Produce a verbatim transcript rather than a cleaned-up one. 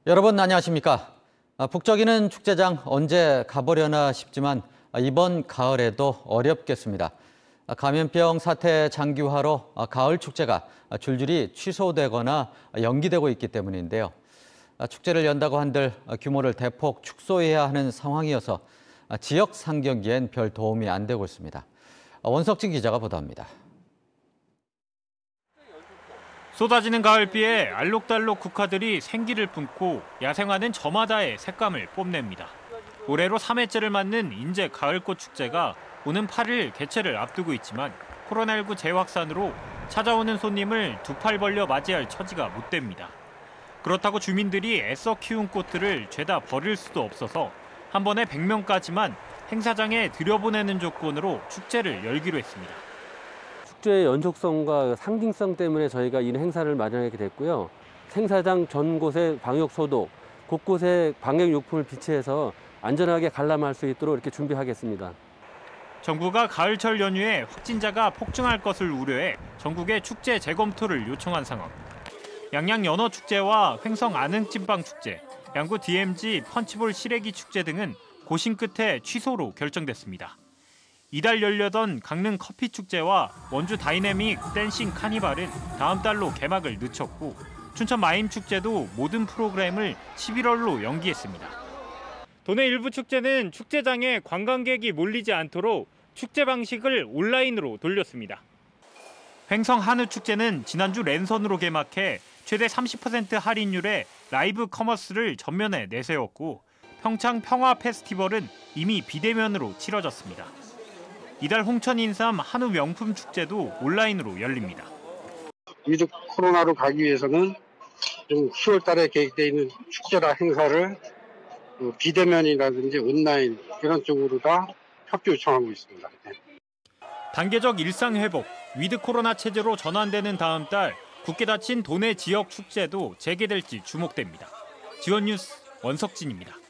여러분 안녕하십니까? 북적이는 축제장 언제 가보려나 싶지만 이번 가을에도 어렵겠습니다. 감염병 사태 장기화로 가을 축제가 줄줄이 취소되거나 연기되고 있기 때문인데요. 축제를 연다고 한들 규모를 대폭 축소해야 하는 상황이어서 지역 상경기엔 별 도움이 안 되고 있습니다. 원석진 기자가 보도합니다. 쏟아지는 가을비에 알록달록 국화들이 생기를 뿜고 야생화는 저마다의 색감을 뽐냅니다. 올해로 삼 회째를 맞는 인제 가을꽃 축제가 오는 팔 일 개최를 앞두고 있지만 코로나십구 재확산으로 찾아오는 손님을 두 팔 벌려 맞이할 처지가 못 됩니다. 그렇다고 주민들이 애써 키운 꽃들을 죄다 버릴 수도 없어서 한 번에 백 명까지만 행사장에 들여보내는 조건으로 축제를 열기로 했습니다. 축제의 연속성과 상징성 때문에 저희가 이 행사를 마련하게 됐고요. 행사장 전곳에 방역 소독, 곳곳에 방역용품을 비치해서 안전하게 관람할 수 있도록 이렇게 준비하겠습니다. 정부가 가을철 연휴에 확진자가 폭증할 것을 우려해 전국에 축제 재검토를 요청한 상황. 양양 연어축제와 횡성 안흥찐빵축제, 양구 디엠지 펀치볼 시래기 축제 등은 고심 끝에 취소로 결정됐습니다. 이달 열려던 강릉 커피축제와 원주 다이내믹 댄싱 카니발은 다음 달로 개막을 늦췄고 춘천 마임축제도 모든 프로그램을 십일월로 연기했습니다. 도내 일부 축제는 축제장에 관광객이 몰리지 않도록 축제 방식을 온라인으로 돌렸습니다. 횡성 한우축제는 지난주 랜선으로 개막해 최대 삼십 퍼센트 할인율의 라이브 커머스를 전면에 내세웠고 평창 평화 페스티벌은 이미 비대면으로 치러졌습니다. 이달 홍천 인삼 한우 명품 축제도 온라인으로 열립니다. 위드 코로나로 가기 위해서는 좀 시월 달에 계획되어 있는 축제나 행사를 비대면이라든지 온라인 이런 쪽으로 다 협조 요청하고 있습니다. 단계적 일상 회복, 위드 코로나 체제로 전환되는 다음 달 굳게 닫힌 도내 지역 축제도 재개될지 주목됩니다. 지원 뉴스 원석진입니다.